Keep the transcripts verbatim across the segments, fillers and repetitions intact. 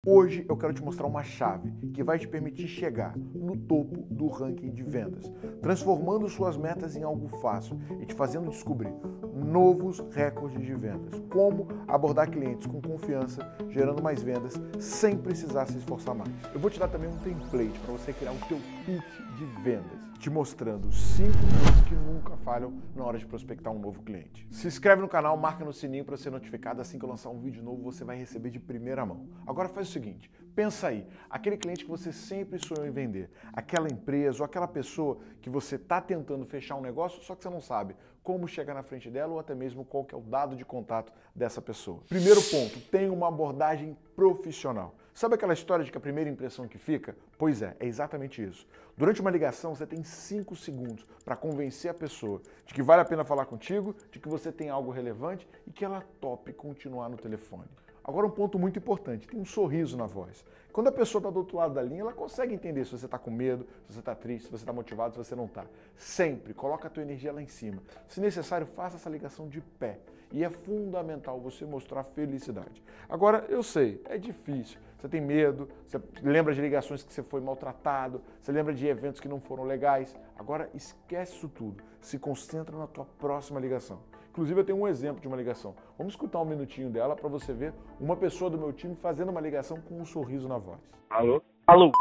Hoje eu quero te mostrar uma chave que vai te permitir chegar no topo do ranking de vendas, transformando suas metas em algo fácil e te fazendo descobrir novos recordes de vendas. Como abordar clientes com confiança, gerando mais vendas, sem precisar se esforçar mais. Eu vou te dar também um template para você criar o teu pitch de vendas, te mostrando cinco coisas que nunca falham na hora de prospectar um novo cliente. Se inscreve no canal, marca no sininho para ser notificado. Assim que eu lançar um vídeo novo, você vai receber de primeira mão. Agora faz o seguinte, pensa aí, aquele cliente que você sempre sonhou em vender, aquela empresa ou aquela pessoa que você está tentando fechar um negócio, só que você não sabe como chegar na frente dela ou até mesmo qual que é o dado de contato dessa pessoa. Primeiro ponto, tenha uma abordagem profissional. Sabe aquela história de que a primeira impressão que fica? Pois é, é exatamente isso. Durante uma ligação, você tem cinco segundos para convencer a pessoa de que vale a pena falar contigo, de que você tem algo relevante e que ela tope continuar no telefone. Agora um ponto muito importante, tem um sorriso na voz. Quando a pessoa está do outro lado da linha, ela consegue entender se você está com medo, se você está triste, se você está motivado, se você não está. Sempre coloca a tua energia lá em cima. Se necessário, faça essa ligação de pé. E é fundamental você mostrar felicidade. Agora, eu sei, é difícil. Você tem medo, você lembra de ligações que você foi maltratado, você lembra de eventos que não foram legais. Agora, esquece isso tudo. Se concentra na tua próxima ligação. Inclusive, eu tenho um exemplo de uma ligação. Vamos escutar um minutinho dela para você ver uma pessoa do meu time fazendo uma ligação com um sorriso na voz. Alô? Alô?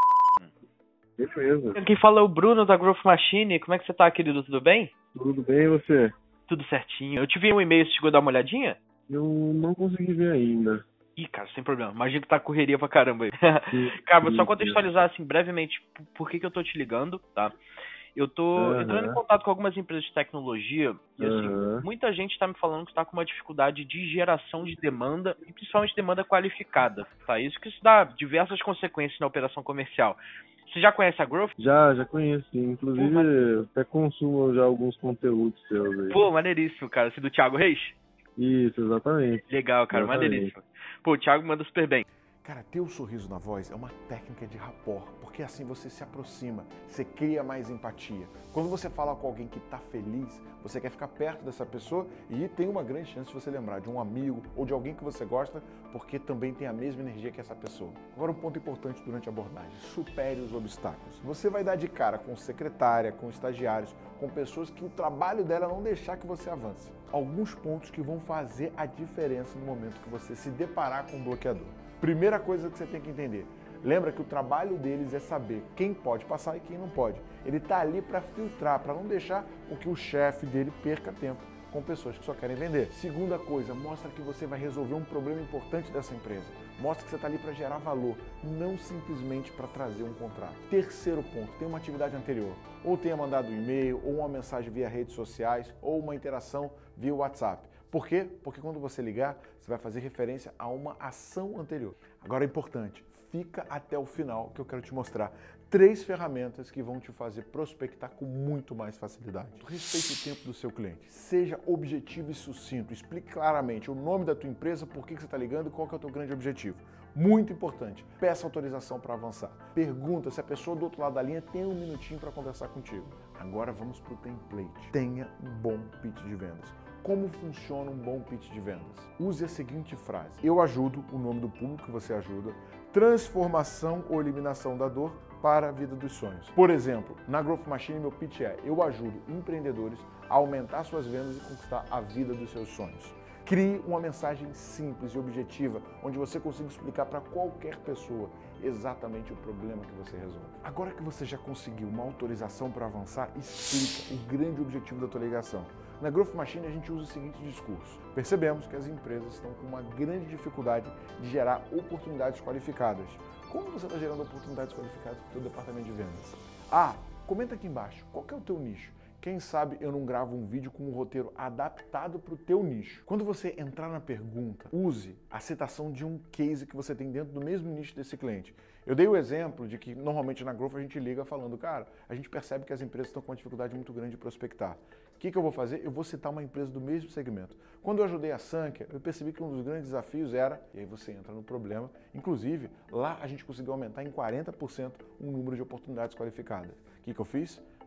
Isso mesmo. Quem fala é o Bruno da Growth Machine. Como é que você tá, querido? Tudo bem? Tudo bem, e você? Tudo certinho. Eu te vi um e-mail, você chegou a dar uma olhadinha? Eu não consegui ver ainda. Ih, cara, sem problema. Imagina que tá correria pra caramba aí. Sim, Cara, vou só sim, contextualizar assim brevemente por que que eu tô te ligando, tá? Eu tô Aham. entrando em contato com algumas empresas de tecnologia e assim, Aham. muita gente tá me falando que tá com uma dificuldade de geração de demanda e principalmente demanda qualificada, tá? Isso que isso dá diversas consequências na operação comercial. Você já conhece a Growth? Já, já conheço, sim. Inclusive, Pô, eu até consumo já alguns conteúdos seus aí. Pô, maneiríssimo, cara. Esse do Thiago Reis? Isso, exatamente. Legal, cara, Exatamente. maneiríssimo. Pô, o Thiago manda super bem. Cara, ter o sorriso na voz é uma técnica de rapport, porque assim você se aproxima, você cria mais empatia. Quando você fala com alguém que está feliz, você quer ficar perto dessa pessoa e tem uma grande chance de você lembrar de um amigo ou de alguém que você gosta, porque também tem a mesma energia que essa pessoa. Agora um ponto importante durante a abordagem, supere os obstáculos. Você vai dar de cara com secretária, com estagiários, com pessoas que o trabalho dela é não deixar que você avance. Alguns pontos que vão fazer a diferença no momento que você se deparar com um bloqueador. Primeira coisa que você tem que entender, lembra que o trabalho deles é saber quem pode passar e quem não pode. Ele está ali para filtrar, para não deixar com que o chefe dele perca tempo com pessoas que só querem vender. Segunda coisa, mostra que você vai resolver um problema importante dessa empresa. Mostra que você está ali para gerar valor, não simplesmente para trazer um contrato. Terceiro ponto, tem uma atividade anterior. Ou tenha mandado um e-mail, ou uma mensagem via redes sociais, ou uma interação via WhatsApp. Por quê? Porque quando você ligar, você vai fazer referência a uma ação anterior. Agora é importante, fica até o final que eu quero te mostrar três ferramentas que vão te fazer prospectar com muito mais facilidade. Respeite o tempo do seu cliente, seja objetivo e sucinto, explique claramente o nome da tua empresa, por que você está ligando e qual que é o teu grande objetivo. Muito importante, peça autorização para avançar. Pergunta se a pessoa do outro lado da linha tem um minutinho para conversar contigo. Agora vamos para o template. Tenha um bom pitch de vendas. Como funciona um bom pitch de vendas? Use a seguinte frase: eu ajudo, o nome do público que você ajuda, transformação ou eliminação da dor para a vida dos sonhos. Por exemplo, na Growth Machine, meu pitch é: eu ajudo empreendedores a aumentar suas vendas e conquistar a vida dos seus sonhos. Crie uma mensagem simples e objetiva, onde você consiga explicar para qualquer pessoa exatamente o problema que você resolve. Agora que você já conseguiu uma autorização para avançar, explica o grande objetivo da tua ligação. Na Growth Machine a gente usa o seguinte discurso: percebemos que as empresas estão com uma grande dificuldade de gerar oportunidades qualificadas. Como você está gerando oportunidades qualificadas para o teu departamento de vendas? Ah, comenta aqui embaixo, qual que é o teu nicho? Quem sabe eu não gravo um vídeo com um roteiro adaptado para o teu nicho. Quando você entrar na pergunta, use a citação de um case que você tem dentro do mesmo nicho desse cliente. Eu dei o exemplo de que normalmente na Growth a gente liga falando, cara, a gente percebe que as empresas estão com uma dificuldade muito grande de prospectar. O que, que eu vou fazer? Eu vou citar uma empresa do mesmo segmento. Quando eu ajudei a Sankia, eu percebi que um dos grandes desafios era, e aí você entra no problema, inclusive lá a gente conseguiu aumentar em quarenta por cento o número de oportunidades qualificadas. O que, que eu fiz?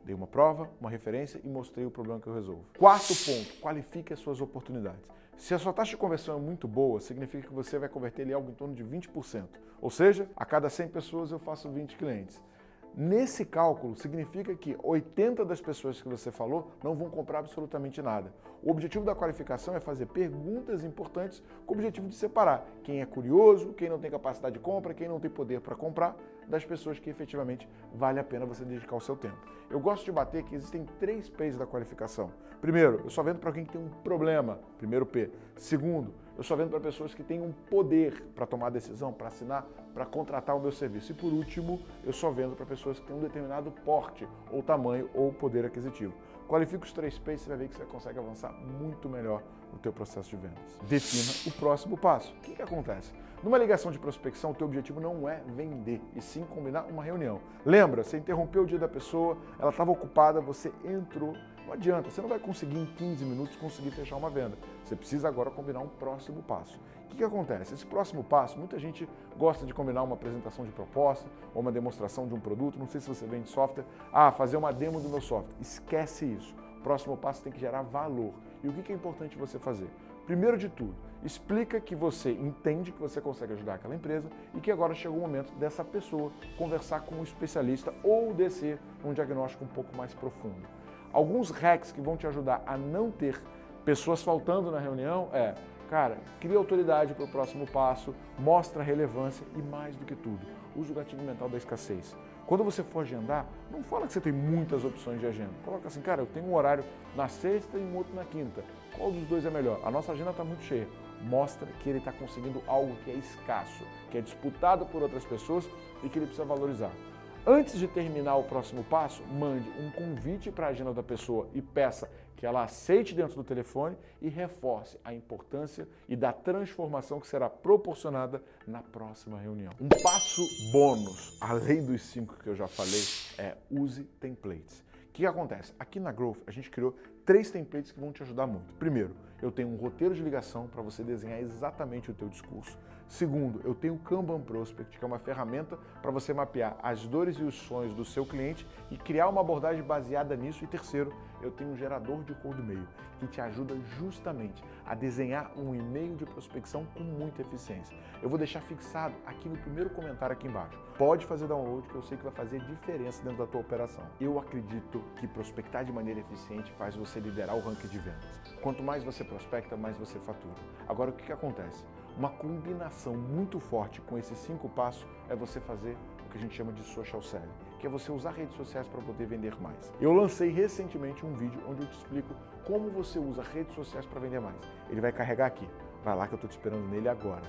Dei uma prova, uma referência e mostrei o problema que eu resolvo. Quarto ponto, qualifique as suas oportunidades. Se a sua taxa de conversão é muito boa, significa que você vai converter ali algo em torno de vinte por cento. Ou seja, a cada cem pessoas eu faço vinte clientes. Nesse cálculo, significa que oitenta das pessoas que você falou não vão comprar absolutamente nada. O objetivo da qualificação é fazer perguntas importantes com o objetivo de separar quem é curioso, quem não tem capacidade de compra, quem não tem poder para comprar, das pessoas que efetivamente vale a pena você dedicar o seu tempo. Eu gosto de bater que existem três P's da qualificação. Primeiro, eu só vendo para alguém que tem um problema, primeiro P. Segundo, eu só vendo para pessoas que têm um poder para tomar decisão, para assinar, para contratar o meu serviço. E por último, eu só vendo para pessoas que têm um determinado porte, ou tamanho, ou poder aquisitivo. Qualifica os três P's, você vai ver que você consegue avançar muito melhor no teu processo de vendas. Defina o próximo passo. O que que acontece? Numa ligação de prospecção, o teu objetivo não é vender, e sim combinar uma reunião. Lembra, você interrompeu o dia da pessoa, ela estava ocupada, você entrou. Não adianta, você não vai conseguir em quinze minutos conseguir fechar uma venda. Você precisa agora combinar um próximo passo. O que que acontece? Esse próximo passo, muita gente gosta de combinar uma apresentação de proposta ou uma demonstração de um produto. Não sei se você vende software. Ah, fazer uma demo do meu software. Esquece isso. O próximo passo tem que gerar valor. E o que que é importante você fazer? Primeiro de tudo, explica que você entende que você consegue ajudar aquela empresa e que agora chegou o momento dessa pessoa conversar com um especialista ou descer um diagnóstico um pouco mais profundo. Alguns hacks que vão te ajudar a não ter pessoas faltando na reunião é, cara, cria autoridade para o próximo passo, mostra relevância e, mais do que tudo, use o gatilho mental da escassez. Quando você for agendar, não fala que você tem muitas opções de agenda. Coloca assim, cara, eu tenho um horário na sexta e um outro na quinta. Qual dos dois é melhor? A nossa agenda está muito cheia. Mostra que ele está conseguindo algo que é escasso, que é disputado por outras pessoas e que ele precisa valorizar. Antes de terminar o próximo passo, mande um convite para a agenda da pessoa e peça que ela aceite dentro do telefone e reforce a importância e da transformação que será proporcionada na próxima reunião. Um passo bônus, além dos cinco que eu já falei, é use templates. O que acontece? Aqui na Growth, a gente criou três templates que vão te ajudar muito. Primeiro, eu tenho um roteiro de ligação para você desenhar exatamente o teu discurso. Segundo, eu tenho o Kanban Prospect, que é uma ferramenta para você mapear as dores e os sonhos do seu cliente e criar uma abordagem baseada nisso. E terceiro, eu tenho um gerador de cold mail, que te ajuda justamente a desenhar um e-mail de prospecção com muita eficiência. Eu vou deixar fixado aqui no primeiro comentário aqui embaixo. Pode fazer download, que eu sei que vai fazer diferença dentro da tua operação. Eu acredito que prospectar de maneira eficiente faz você liderar o ranking de vendas. Quanto mais você prospecta, mais você fatura. Agora, o que que acontece? Uma combinação muito forte com esses cinco passos é você fazer o que a gente chama de social selling, que é você usar redes sociais para poder vender mais. Eu lancei recentemente um vídeo onde eu te explico como você usa redes sociais para vender mais. Ele vai carregar aqui. Vai lá que eu estou te esperando nele agora.